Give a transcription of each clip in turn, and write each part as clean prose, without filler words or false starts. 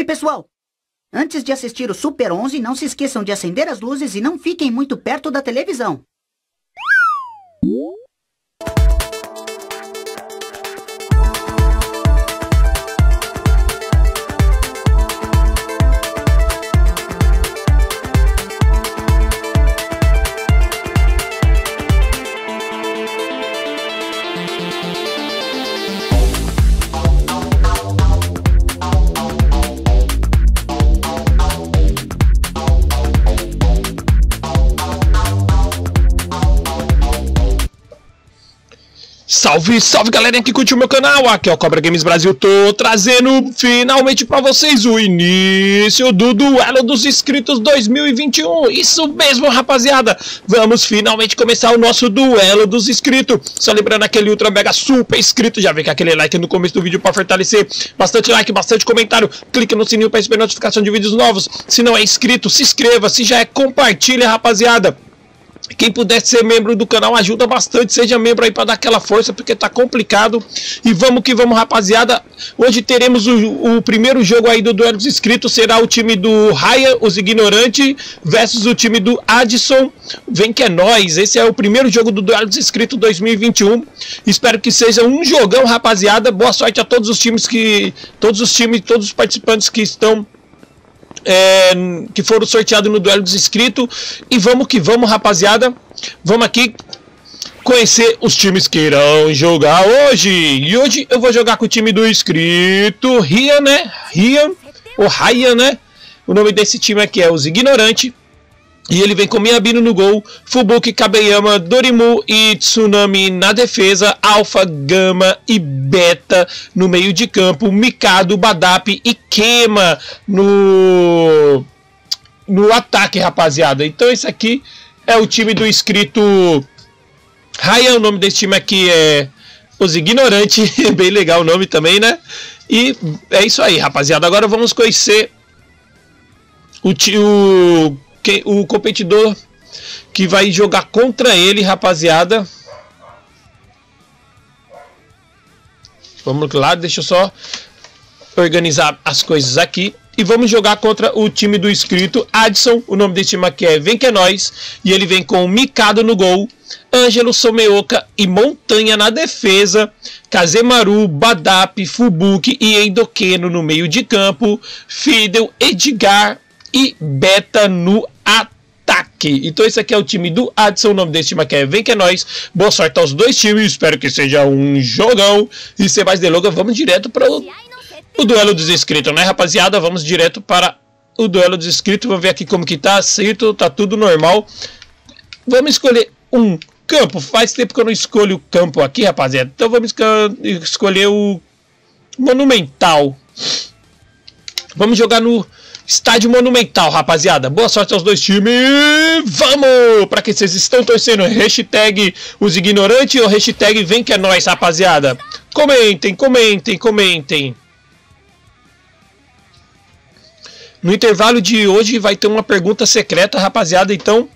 Oi, pessoal! Antes de assistir o Super 11, não se esqueçam de acender as luzes e não fiquem muito perto da televisão. Salve, salve galerinha que curte o meu canal, aqui é o Cobra Games Brasil, tô trazendo finalmente pra vocês o início do Duelo dos Inscritos 2021, isso mesmo rapaziada, vamos finalmente começar o nosso Duelo dos Inscritos, só lembrando aquele ultra mega super inscrito, já vem com aquele like no começo do vídeo pra fortalecer, bastante like, bastante comentário, clique no sininho pra receber notificação de vídeos novos, se não é inscrito, se inscreva, se já é, compartilha rapaziada. Quem puder ser membro do canal ajuda bastante, seja membro aí para dar aquela força, porque tá complicado. E vamos que vamos rapaziada, hoje teremos o primeiro jogo aí do Duelo dos Inscritos, será o time do Ryan, os Ignorantes, versus o time do Adson, vem que é nóis. Esse é o primeiro jogo do Duelo dos Inscritos 2021, espero que seja um jogão rapaziada, boa sorte a todos os times, todos os participantes que estão... que foram sorteados no Duelo dos Inscritos. E vamos que vamos rapaziada, vamos aqui conhecer os times que irão jogar hoje. E hoje eu vou jogar com o time do inscrito Ryan, né? Ryan, né? O nome desse time aqui é os Ignorantes. E ele vem com Miyabino no gol, Fubuki, Kabeyama, Dorimu e Tsunami na defesa, Alpha, Gama e Beta no meio de campo, Mikado, Badap e Kema no ataque, rapaziada. Então esse aqui é o time do inscrito Ryan, o nome desse time aqui é os Ignorantes, bem legal o nome também, né? E é isso aí, rapaziada. Agora vamos conhecer o competidor que vai jogar contra ele, rapaziada. Vamos lá, deixa eu só organizar as coisas aqui. E vamos jogar contra o time do inscrito Adson. O nome desse time aqui é Vem que é Nóis. E ele vem com Mikado no gol, Ângelo, Someoka e Montanha na defesa, Kazemaru, Badap, Fubuki e Endokeno no meio de campo, Fidel, Edgar e Beta no ataque. Então esse aqui é o time do Adson, o nome desse time aqui é Vem que é Nóis. Boa sorte aos dois times, espero que seja um jogão. E sem mais delongas, vamos direto para o Duelo dos Inscritos, né rapaziada? Vamos direto para o Duelo dos Inscritos. Vamos ver aqui como que tá, certo, tá tudo normal. Vamos escolher um campo, faz tempo que eu não escolho o campo aqui, rapaziada. Então vamos escolher o Monumental. Vamos jogar no Estádio Monumental, rapaziada. Boa sorte aos dois times. Vamos! Pra que vocês estão torcendo? Hashtag os Ignorantes ou hashtag Vem que é Nóis, rapaziada? Comentem, comentem, comentem. No intervalo de hoje vai ter uma pergunta secreta, rapaziada. Então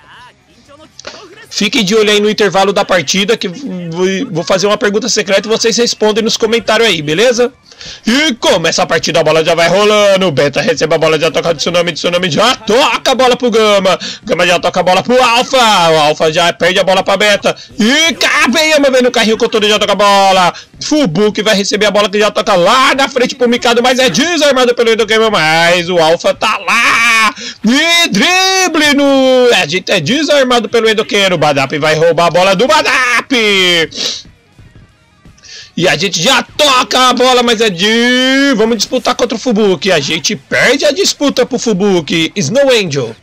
fiquem de olho aí no intervalo da partida, que vou fazer uma pergunta secreta e vocês respondem nos comentários aí, beleza? E começa a partida, a bola já vai rolando, o Beta recebe a bola, já toca do Tsunami, Tsunami já toca a bola pro Gama, Gama já toca a bola pro Alpha, o Alpha já perde a bola pra Beta, e Kabeyama vem no carrinho com todo, já toca a bola, Fubuki vai receber a bola que já toca lá na frente pro Mikado, mas é desarmado pelo Endokeno, mas o Alpha tá lá, e drible no... é desarmado pelo Endokeno, Badap vai roubar a bola do Badap. E a gente já toca a bola, mas é de... vamos disputar contra o Fubuki. A gente perde a disputa pro Fubuki. Snow Angel.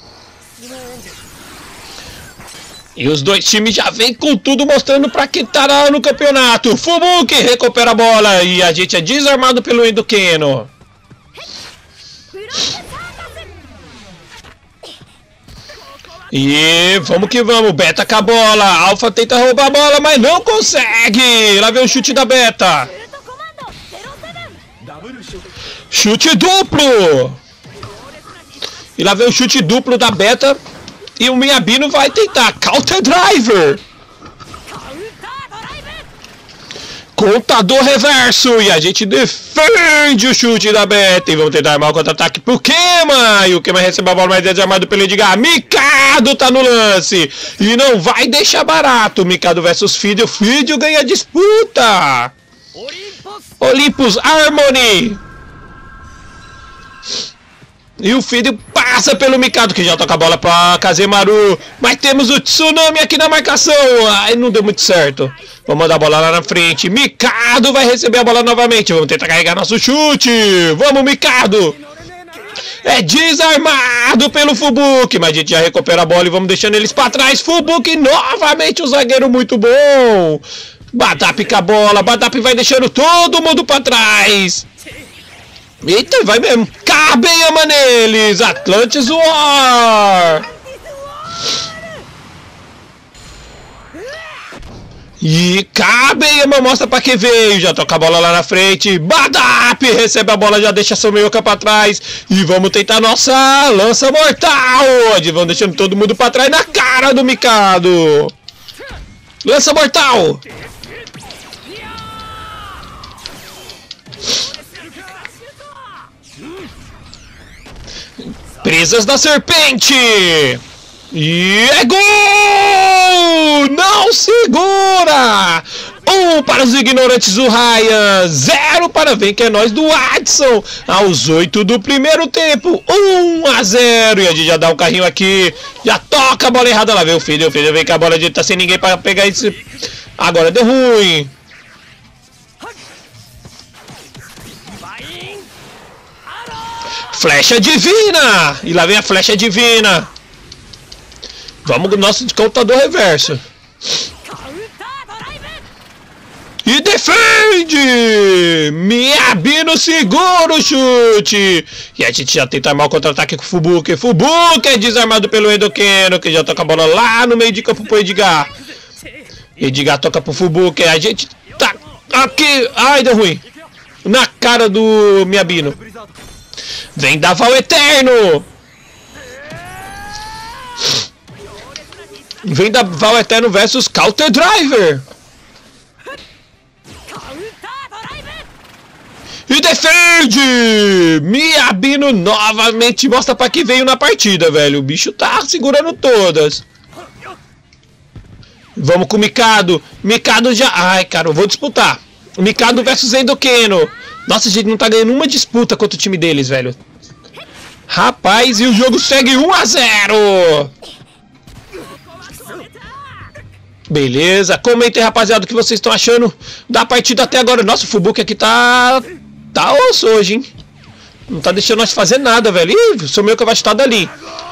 E os dois times já vêm com tudo, mostrando pra quem tá lá no campeonato. Fubuki recupera a bola e a gente é desarmado pelo Endokeno. E vamos que vamos, Beta com a bola, Alpha tenta roubar a bola, mas não consegue. Lá vem o chute da Beta. Chute duplo. E lá vem o chute duplo da Beta. E o Miyabino vai tentar Counter Driver. Contador reverso. E a gente defende o chute da Beta. E vamos tentar armar o contra-ataque pro Kema. E o Kema recebe a bola mais desarmado pelo Edgar. Mikado tá no lance. E não vai deixar barato. Mikado versus Fidio. Fidio ganha a disputa. Olympus Harmony. E o Fidio passa pelo Mikado, que já toca a bola pra Kazemaru. Mas temos o Tsunami aqui na marcação. Ai, não deu muito certo. Vamos mandar a bola lá na frente. Mikado vai receber a bola novamente. Vamos tentar carregar nosso chute. Vamos, Mikado. É desarmado pelo Fubuki. Mas a gente já recupera a bola e vamos deixando eles pra trás. Fubuki novamente, um zagueiro muito bom. Badap com a bola. Badap vai deixando todo mundo pra trás. Eita, vai mesmo. Kabeyama neles. Atlantis War. E Kabeyama mostra pra que veio. Já toca a bola lá na frente. Badap recebe a bola, já deixa seu meioca pra trás. E vamos tentar nossa lança mortal. Vamos deixando todo mundo pra trás na cara do Mikado. Lança mortal. Presas da serpente. E é gol! Não segura! 1 para os ignorantes do Ryan, 0 para Vem que é nós do Adson. Aos 8 do primeiro tempo, 1-0. E a gente já dá um carrinho aqui. Já toca a bola errada lá. Vem o Fidio vem com a bola, a gente tá sem ninguém para pegar esse. Agora deu ruim. Flecha divina! E lá vem a flecha divina. Vamos com o nosso contador reverso. E defende! Miabino segura o chute. E a gente já tenta armar o contra-ataque com o Fubuki. Fubuki é desarmado pelo Edokeno, que já toca a bola lá no meio de campo pro Edgar. Edgar toca pro Fubuki. A gente tá aqui. Ai, deu ruim. Na cara do Miabino. Vem da Val Eterno. Vem da Val Eterno versus Counter Driver. E defende! Miabino novamente mostra pra que veio na partida, velho. O bicho tá segurando todas. Vamos com o Mikado. Mikado já... Ai, cara, eu vou disputar. Mikado versus Endokeno. Nossa, a gente não tá ganhando uma disputa contra o time deles, velho. Rapaz, e o jogo segue 1-0. Beleza, comentem, rapaziada, o que vocês estão achando da partida até agora. Nossa, o Fubuki aqui tá osso hoje, hein. Não tá deixando nós fazer nada, velho. Ih, o seu meio que vai estar dali.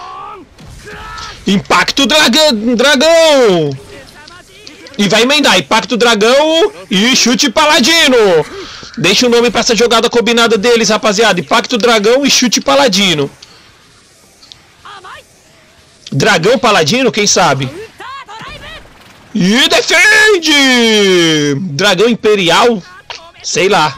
Impacto dragão. E vai emendar, Impacto Dragão e Chute Paladino. Deixa o nome pra essa jogada combinada deles, rapaziada. Impacto Dragão e Chute Paladino. Dragão Paladino, quem sabe? E defende! Dragão Imperial? Sei lá.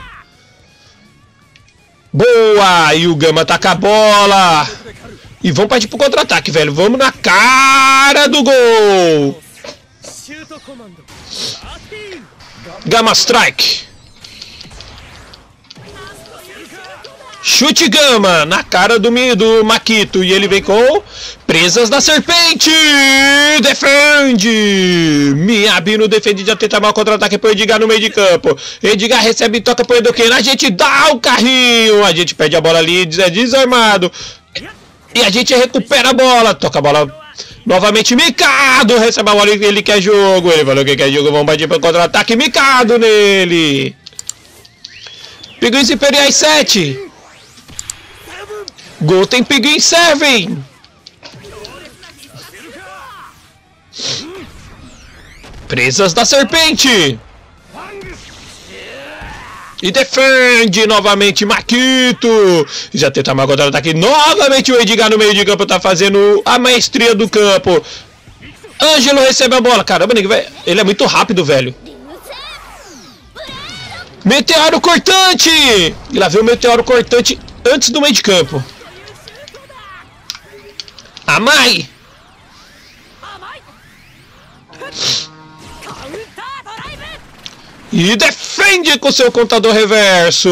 Boa! E o Gama tá com a bola. E vamos partir pro contra-ataque, velho. Vamos na cara do gol. Gama Strike. Chute Gama na cara do Makito. E ele vem com Presas da Serpente. Defende. Miabino defende, já tenta mal contra-ataque pro Edgar no meio de campo. Edgar recebe e toca pro Edokeno. A gente dá o carrinho. A gente perde a bola ali, é desarmado. E a gente recupera a bola. Toca a bola novamente. Mikado recebe a bola e ele quer jogo. Ele falou que quer jogo. Vamos partir pro contra-ataque. Mikado nele. Pinguins Imperiais 7. Golden Pinguim 7. Presas da Serpente. E defende novamente Makito. Já tenta uma contra-ataque. Novamente o Edgar no meio de campo tá fazendo a maestria do campo. Ângelo recebe a bola. Caramba, ele é muito rápido, velho. Meteoro cortante. E lá vem o meteoro cortante antes do meio de campo. Amai. E defende com seu contador reverso.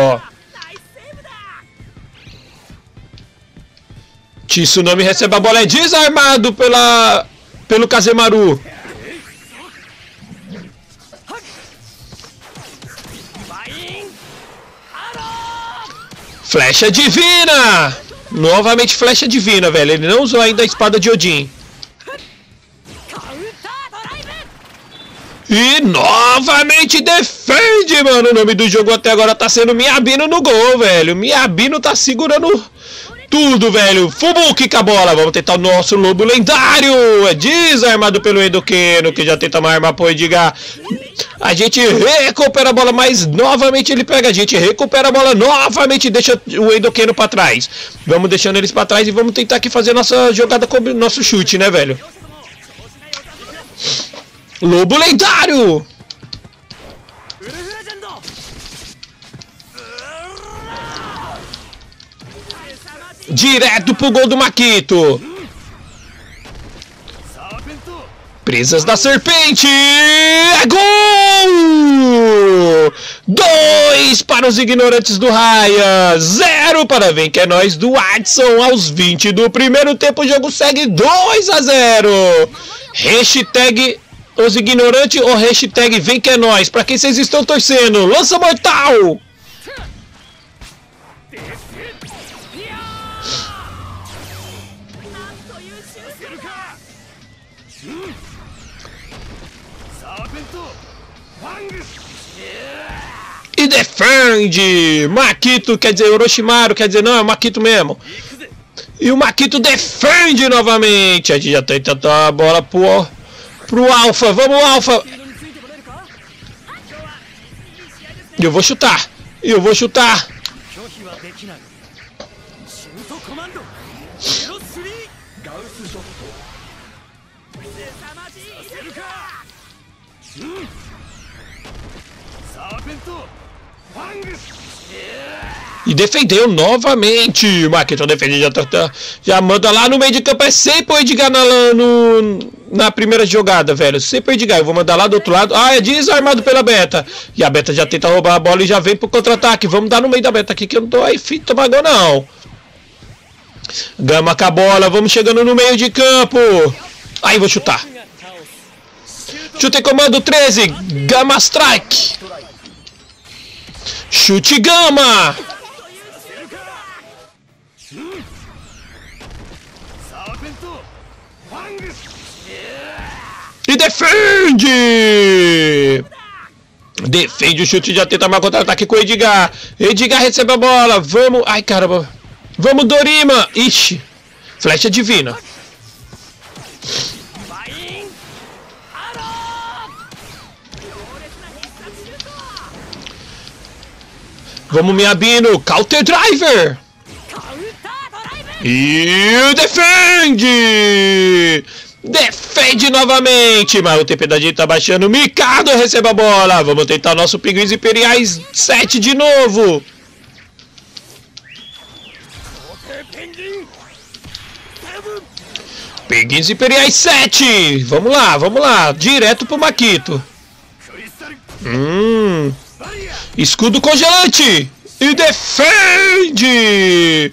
Tsunami recebe a bola, é desarmado pelo Kazemaru. Flecha divina! Novamente flecha divina, velho. Ele não usou ainda a espada de Odin. E novamente defende, mano. O nome do jogo até agora tá sendo Miabino no gol, velho. Miabino tá segurando tudo, velho. Fubuki com a bola. Vamos tentar o nosso lobo lendário. É desarmado pelo Endokeno, que já tenta uma arma pro Edgar. A gente recupera a bola, mas novamente ele pega. A gente recupera a bola novamente e deixa o Endokeno pra trás. Vamos deixando eles pra trás e vamos tentar aqui fazer nossa jogada com o nosso chute, né, velho? Lobo lendário! Direto pro gol do Makito. Presas da serpente. É gol! 2 para os ignorantes do Raya. 0 para Vem Que É Nós do Adson. Aos 20 do primeiro tempo o jogo segue 2-0. Hashtag os ignorantes ou hashtag Vem Que É Nós. Pra quem vocês estão torcendo? Lança mortal! E defende! Makito, quer dizer, Orochimaru, quer dizer, não, é o Makito mesmo. E o Makito defende novamente. A gente já tenta dar a bola pro Alpha. Vamos, Alpha! Eu vou chutar! Eu vou chutar! E defendeu novamente. O Makito defende, já manda lá no meio de campo. É sempre o Edgar na primeira jogada, velho. Sempre o Edgar. Eu vou mandar lá do outro lado. Ah, é desarmado pela Beta. E a Beta já tenta roubar a bola e já vem pro contra-ataque. Vamos dar no meio da Beta aqui que eu não tô aí fita bagulho não. Gama com a bola. Vamos chegando no meio de campo. Aí vou chutar. Chute comando 13. Gama Strike. Chute Gama. E defende! Defende o chute, já tenta mais contra-ataque com o Edgar. Edgar recebe a bola. Vamos. Ai, caramba. Vamos, Dorima. Ixi. Flecha divina. Vamos, Miabino. Counter Driver. E defende! Defende novamente, mas o TP da gente tá baixando. Mikado recebe a bola. Vamos tentar o nosso Pinguins Imperiais 7 de novo. Pinguins Imperiais 7. Vamos lá. Direto pro Makito. Escudo congelante. E defende.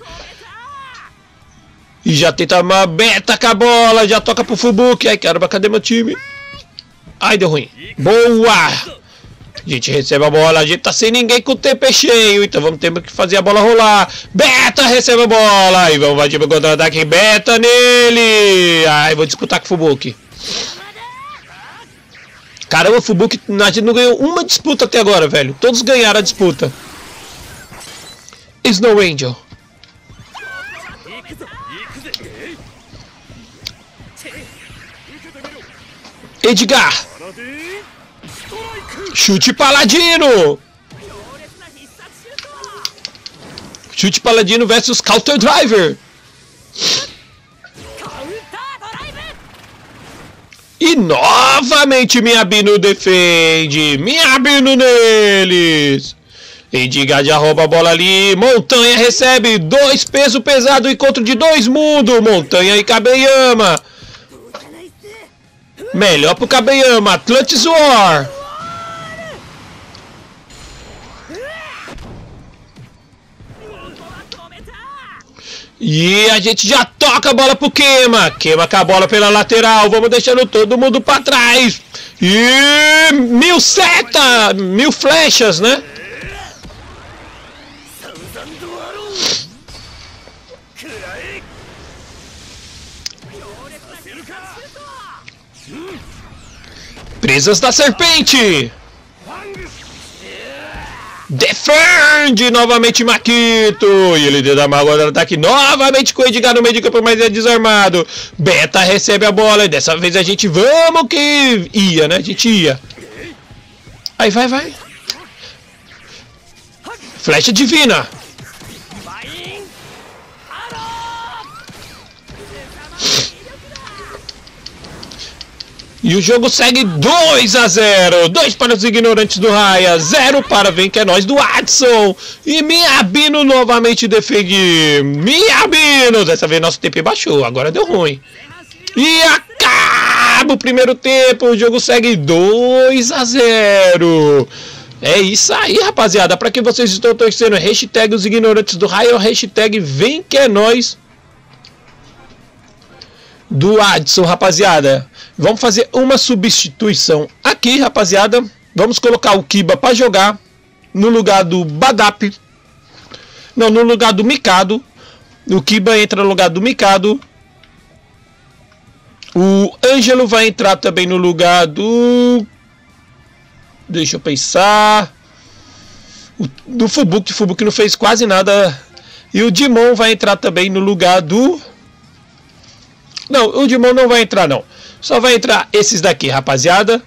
E já tenta uma Beta com a bola. Já toca pro Fubuki. Ai, caramba, cadê meu time? Ai, deu ruim. Boa! A gente recebe a bola. A gente tá sem ninguém com o TP cheio. Então vamos ter que fazer a bola rolar. Beta recebe a bola. E vamos bater pro contra-ataque. Beta nele. Ai, vou disputar com o Fubuki. Caramba, o Fubuki, a gente não ganhou uma disputa até agora, velho. Todos ganharam a disputa. Snow Angel. Edgar. Chute Paladino. Chute Paladino versus Counter Driver. E novamente Miabino defende. Miabino neles. Edgar já rouba a bola ali. Montanha recebe 2 peso pesado. Encontro de 2 mundos. Montanha e Kabeyama. Melhor pro Kabeyama. Atlantis War. E a gente já toca a bola pro Queima. Queima com a bola pela lateral. Vamos deixando todo mundo pra trás. E 1000 seta, 1000 flechas, né? Presas da serpente. Defende novamente Makito. E ele deu da mal agora ataque novamente com o Edgar no meio de campo, mas é desarmado. Beta recebe a bola e dessa vez a gente vamos que ia, né? A gente ia. Aí vai. Flecha divina. E o jogo segue 2-0. 2 para os ignorantes do Raya, 0 para Vem Que É Nós do Adson. E Miabino novamente defende. Miabino. Dessa vez nosso TP baixou, agora deu ruim. E acaba o primeiro tempo. O jogo segue 2-0. É isso aí, rapaziada. Para que vocês estão torcendo? Hashtag os ignorantes do Raya ou hashtag Vem Que É Nós do Adson, rapaziada. Vamos fazer uma substituição aqui, rapaziada. Vamos colocar o Kiba para jogar no lugar do Badap. Não, no lugar do Mikado. O Kiba entra no lugar do Mikado. O Ângelo vai entrar também no lugar do... Deixa eu pensar. Do Fubuki. O Fubuki não fez quase nada. E o Dimon vai entrar também no lugar do... Não, o Dimon não vai entrar, não. Só vai entrar esses daqui, rapaziada.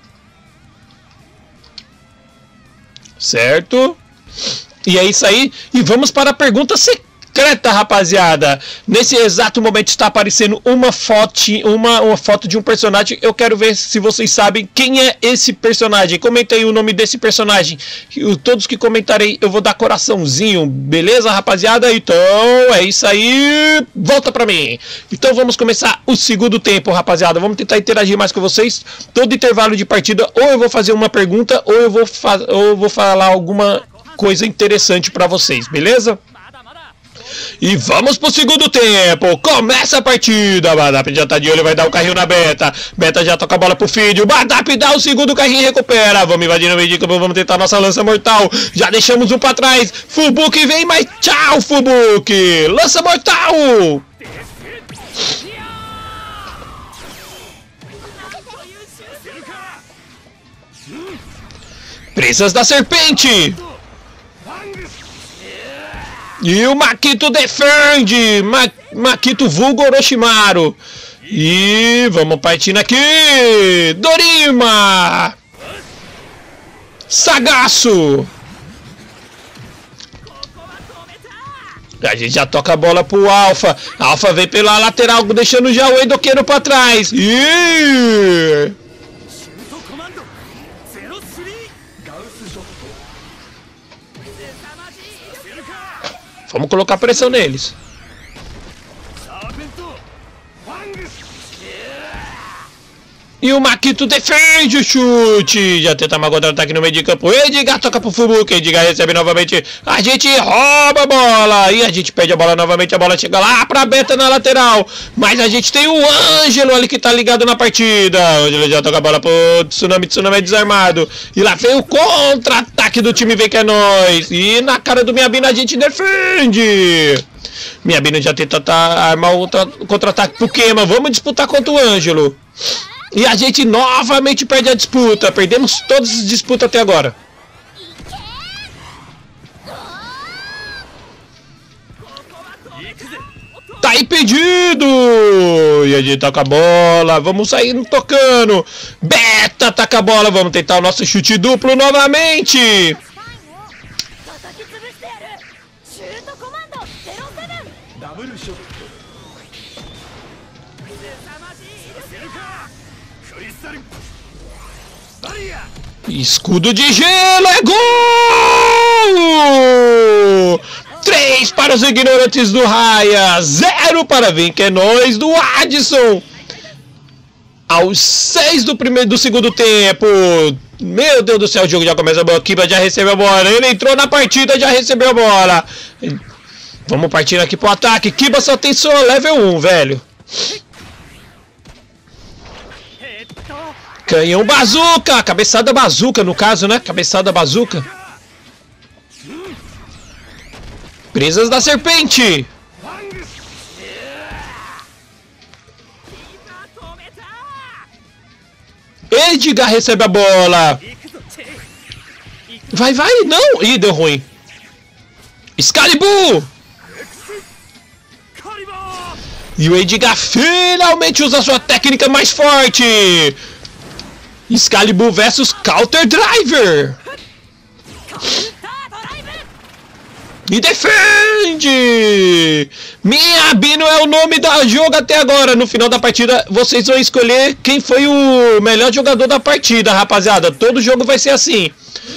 Certo? E é isso aí. E vamos para a pergunta secreta, rapaziada. Nesse exato momento está aparecendo uma foto de um personagem. Eu quero ver se vocês sabem quem é esse personagem. Comenta aí o nome desse personagem. Todos que comentarem eu vou dar coraçãozinho. Beleza, rapaziada? Então é isso aí. Volta pra mim. Então vamos começar o segundo tempo, rapaziada. Vamos tentar interagir mais com vocês. Todo intervalo de partida ou eu vou fazer uma pergunta ou eu vou falar alguma coisa interessante pra vocês, beleza? E vamos pro segundo tempo. Começa a partida. Badap já tá de olho, vai dar o carrinho na Beta. Beta já toca a bola pro Fidio. Badap dá o segundo carrinho e recupera. Vamos invadir no meio de campo, vamos tentar nossa lança mortal. Já deixamos um pra trás. Fubuki vem, mas tchau, Fubuki. Lança mortal. Presas da serpente. E o Makito defende. Makito vulgo Orochimaru. E vamos partindo aqui. Dorima. Sagaço. A gente já toca a bola pro Alpha. Alpha vem pela lateral, deixando já o Edoqueiro pra trás. E... vamos colocar pressão neles. E o Makito defende o chute. Já tenta uma contra-ataque no meio de campo. Edgar toca pro Fubuki. Edgar recebe novamente. A gente rouba a bola. E a gente perde a bola novamente. A bola chega lá pra Beta na lateral. Mas a gente tem o Ângelo ali que tá ligado na partida. O Ângelo já toca a bola pro Tsunami. Tsunami é desarmado. E lá vem o contra-ataque do time Vem Que É Nós. E na cara do Miabino a gente defende. Miabino já tenta armar outra contra-ataque pro Queima. Vamos disputar contra o Ângelo. E a gente novamente perde a disputa. Perdemos todas as disputas até agora. Tá impedido. E a gente toca a bola. Vamos sair tocando. Beta taca a bola. Vamos tentar o nosso chute duplo novamente. Escudo de gelo, é gol! 3 para os ignorantes do Raya, 0 para Vem Que É Nós do Adson. Aos 6 do segundo tempo. Meu Deus do céu, o jogo já começa. O Kiba já recebeu a bola. Ele entrou na partida, já recebeu a bola. Vamos partir aqui pro ataque. Kiba só tem só level 1, velho. Canhão bazuca. Cabeçada bazuca, no caso, né? Cabeçada bazuca. Presas da serpente. Edgar recebe a bola. Vai, vai. Não. Ih, deu ruim. Excalibur. E o Edgar finalmente usa a sua técnica mais forte. Excalibur versus Counter Driver. E defende! Miabino é o nome da jogo até agora. No final da partida, vocês vão escolher quem foi o melhor jogador da partida, rapaziada. Todo jogo vai ser assim.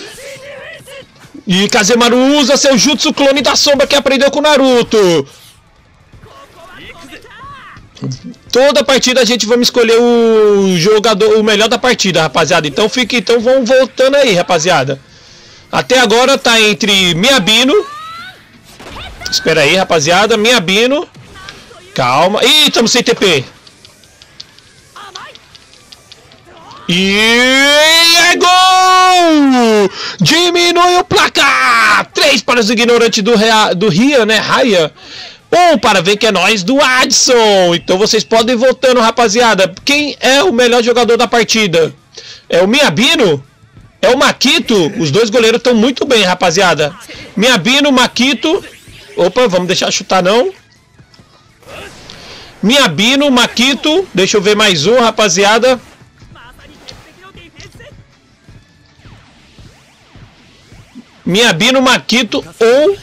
E Kazemaru usa seu Jutsu Clone da Sombra que aprendeu com o Naruto. Toda partida a gente vai escolher o jogador, o melhor da partida, rapaziada. Então vão voltando aí, rapaziada. Até agora tá entre Miabino. Espera aí, rapaziada. Miabino. Calma. Ih, estamos sem TP. E é gol! Diminui o placar. 3 para os ignorantes do Ria, né? Raya. 1 para ver que é nós do Adson. Então vocês podem ir voltando, rapaziada. Quem é o melhor jogador da partida? É o Miabino? É o Makito? Os dois goleiros estão muito bem, rapaziada. Miabino, Makito. Opa, vamos deixar chutar não. Miabino, Makito. Deixa eu ver mais um, rapaziada. Miabino, Makito ou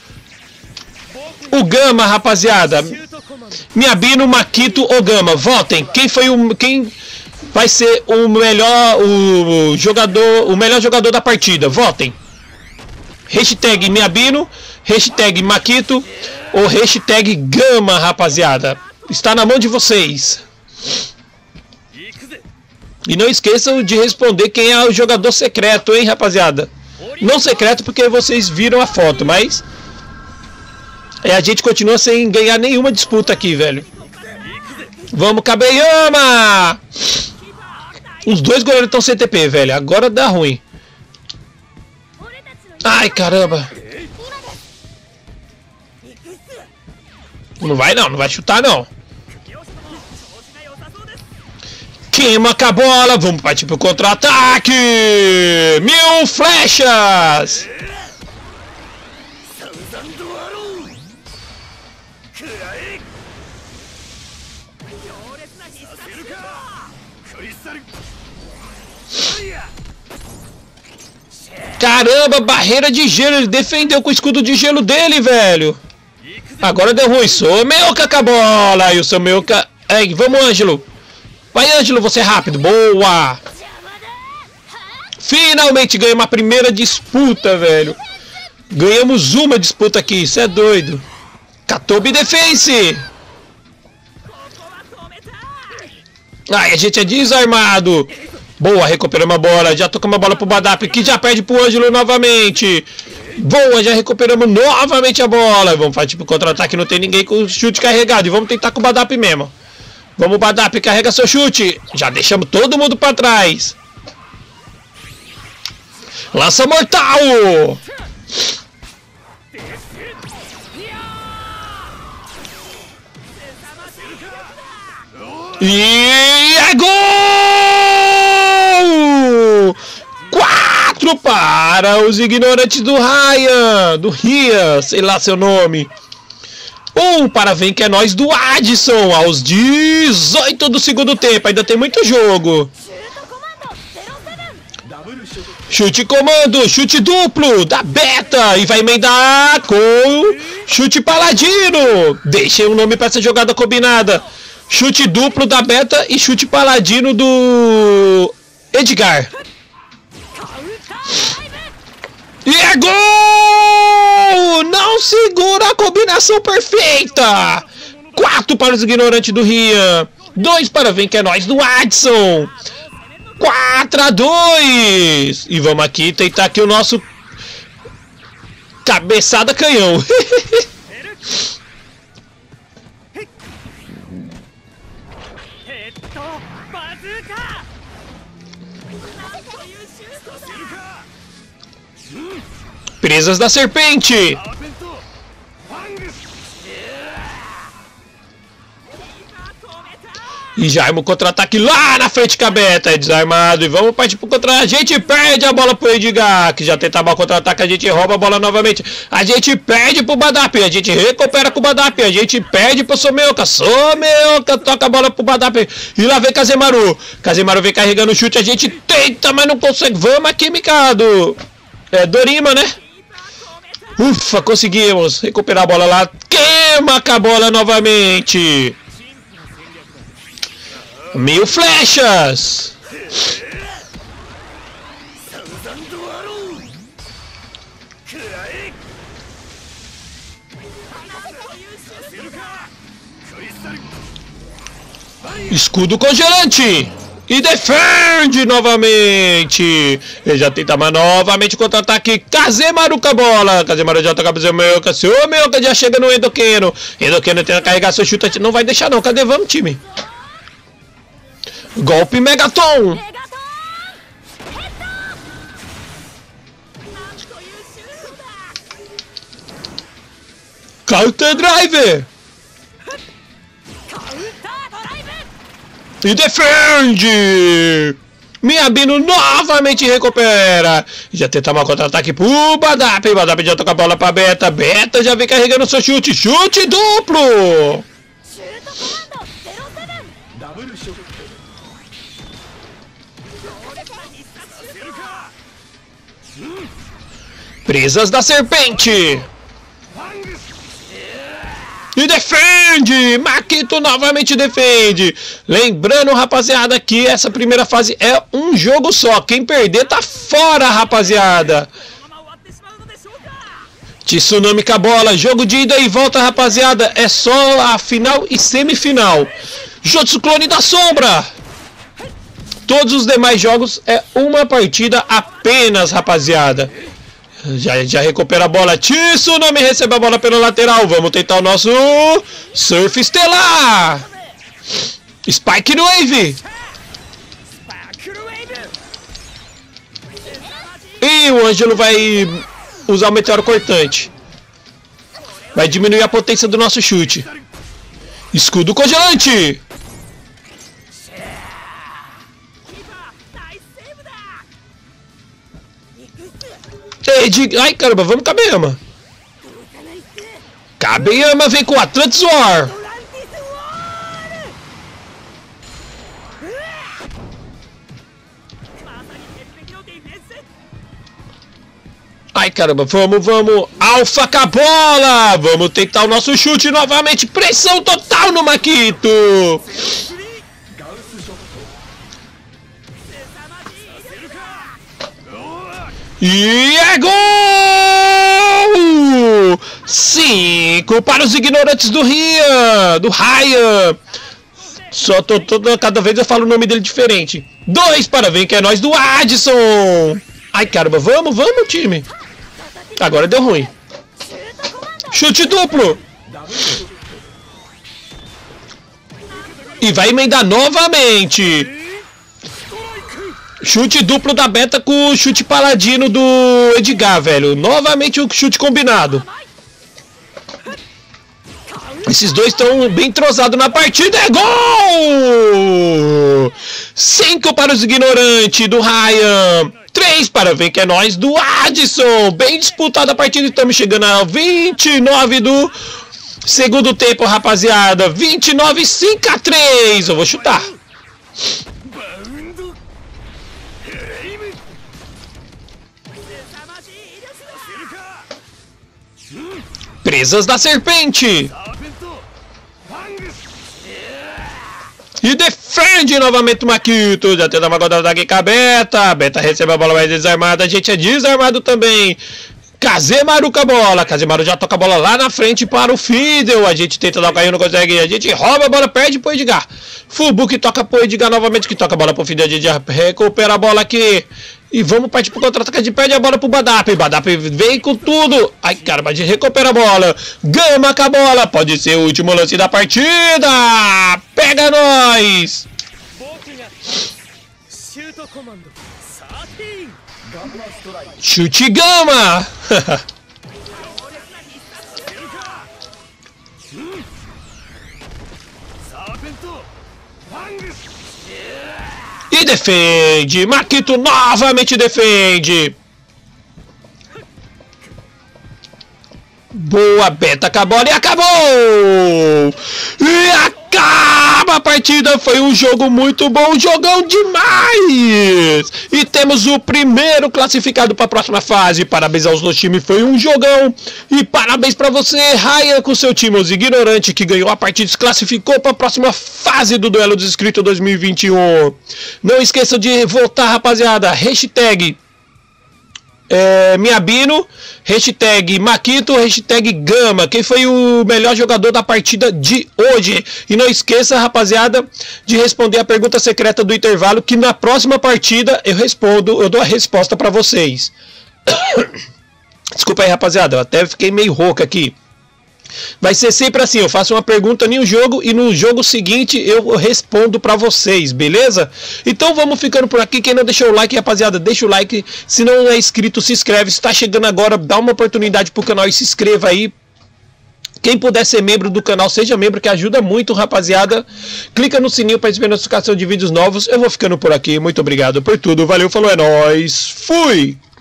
o Gama, rapaziada. Miabino, Makito ou Gama. Votem. Quem vai ser o melhor jogador da partida? Votem. Hashtag Miabino, hashtag Makito ou hashtag Gama, rapaziada. Está na mão de vocês. E não esqueçam de responder quem é o jogador secreto, hein, rapaziada. Não secreto porque vocês viram a foto, mas a gente continua sem ganhar nenhuma disputa aqui, velho. Vamos, Kabeyama! Os dois goleiros estão sem TP, velho. Agora dá ruim. Ai, caramba. Não vai não, não vai chutar não. Queima com a bola, vamos partir pro contra-ataque. 1000 flechas. Caramba, barreira de gelo, ele defendeu com o escudo de gelo dele, velho. Agora deu ruim, Someuca com a bola. E o Someuca... vamos, Ângelo. Vai, Ângelo, você é rápido. Boa. Finalmente ganhamos a primeira disputa, velho. Ganhamos uma disputa aqui, isso é doido. Katobi Defense. Ai, a gente é desarmado. Boa, recuperamos a bola. Já tocamos a bola pro Badap, que já perde pro Ângelo novamente. Boa, já recuperamos novamente a bola. Vamos partir pro contra-ataque, não tem ninguém com o chute carregado. E vamos tentar com o Badap mesmo. Vamos, Badap, carrega seu chute. Já deixamos todo mundo pra trás. Lança mortal. E é gol! 4 para os ignorantes do Ryan, do Ria, sei lá seu nome. 1 para vem que é nós do Adson, aos 18 do segundo tempo, ainda tem muito jogo. Chute comando, chute duplo da Beta e vai emendar com chute paladino. Deixem um nome para essa jogada combinada. Chute duplo da Beta e chute paladino do Edgar. E é gol! Não segura a combinação perfeita. 4 para os ignorantes do Ria. 2 para vem que é nós do Adson. 4-2. E vamos aqui tentar aqui o nosso cabeçada canhão. Presas da serpente. E Jaimo contra-ataque lá na frente com a Beta, é desarmado. E vamos partir pro contra. A gente perde a bola pro Edgar, que já tentava o contra-ataque. A gente rouba a bola novamente. A gente perde pro Badap. A gente recupera com o Badap. A gente perde pro Someuka. Someuka toca a bola pro Badap. E lá vem Kazemaru. Kazemaru vem carregando o chute. A gente tenta, mas não consegue. Vamos aqui, Mikado. É Dorima, né? Ufa, conseguimos recuperar a bola lá. Queima com a bola novamente. 1000 flechas. Escudo congelante. E defende novamente. Ele já tenta mais novamente contra-ataque. Kazemaru com a bola. Kazemaru já toca pro Someuka. Someuka já chega no Endokeno. Endokeno tenta carregar seu chute. Não vai deixar não. Cadê? Vamos, time. Golpe Megaton. Counter Driver. E defende. Miabino novamente recupera. Já tenta uma contra-ataque pro Badap. Badap já toca a bola pra Beta. Beta já vem carregando seu chute. Chute duplo. Presas da serpente. E defende! Makito novamente defende. Lembrando, rapaziada, que essa primeira fase é um jogo só. Quem perder tá fora, rapaziada. Tsunami com a bola. Jogo de ida e volta, rapaziada. É só a final e semifinal. Jutsu Clone da Sombra. Todos os demais jogos é uma partida apenas, rapaziada. Já recupera a bola. Tsunami recebe a bola pela lateral. Vamos tentar o nosso Surf Estelar. Spike Wave. E o Ângelo vai usar o meteoro cortante. Vai diminuir a potência do nosso chute. Escudo congelante. Ai, caramba, vamos Kabeyama. Kabeyama vem com Atlantis War. Ai, caramba, vamos. Alpha com a bola. Vamos tentar o nosso chute novamente. Pressão total no Makito. E é gol! 5 para os ignorantes do Ryan. Do Ryan. Só cada vez eu falo o nome dele diferente. 2 para Vem que é nós do Addison. Ai, caramba, vamos, time. Agora deu ruim. Chute duplo. E vai emendar novamente. Chute duplo da Beta com o chute paladino do Edgar, velho. Novamente o chute combinado. Esses dois estão bem entrosados na partida. É gol! 5 para os ignorantes do Ryan. 3 para Vem que é nós do Addison. Bem disputada a partida. Estamos chegando a 29 do segundo tempo, rapaziada. 29, 5-3. Eu vou chutar. Presas da serpente. E defende novamente o Makito. Já tenta uma contra-ataque com a Beta. A Beta recebe a bola mais desarmada. A gente é desarmado também. Kazemaru com a bola. Kazemaru já toca a bola lá na frente para o Fiddle. A gente tenta dar o carrinho, não consegue. A gente rouba a bola, perde pro Edgar. Fubuki toca pro Edgar novamente, que toca a bola pro Fiddle. A gente já recupera a bola aqui. E vamos partir pro contra-ataque. A gente perde a bola pro Badap. Badap vem com tudo. Ai, cara, a gente recupera a bola. Gama com a bola. Pode ser o último lance da partida. Pega nós. Chute Gama! E defende! Makito novamente defende! Boa, Beta com a bola e acabou! E acaba a partida! Foi um jogo muito bom, jogão demais! E temos o primeiro classificado para a próxima fase. Parabéns aos dois times, foi um jogão! E parabéns para você, Ryan, com seu time, os Ignorante, que ganhou a partida e se classificou para a próxima fase do Duelo dos Inscritos 2021. Não esqueçam de votar, rapaziada. Hashtag Miabino, hashtag Makito, hashtag Gama, quem foi o melhor jogador da partida de hoje. E não esqueça, rapaziada, de responder a pergunta secreta do intervalo, que na próxima partida eu dou a resposta pra vocês. Desculpa aí, rapaziada, eu até fiquei meio rouco aqui. Vai ser sempre assim, eu faço uma pergunta em um jogo e no jogo seguinte eu respondo pra vocês, beleza? Então vamos ficando por aqui. Quem não deixou o like, rapaziada, deixa o like. Se não é inscrito, se inscreve. Se tá chegando agora, dá uma oportunidade pro canal e se inscreva aí. Quem puder ser membro do canal, seja membro, que ajuda muito, rapaziada. Clica no sininho para receber notificação de vídeos novos. Eu vou ficando por aqui, muito obrigado por tudo. Valeu, falou, é nóis, fui!